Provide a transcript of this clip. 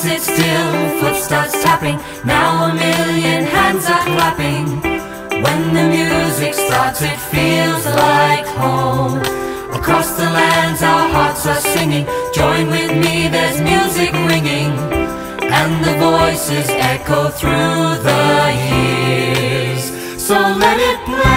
sit still, foot starts tapping. Now a million hands are clapping. When the music starts it feels like home. Across the lands our hearts are singing. Join with me, there's music ringing, and the voices echo through the years. So let it play.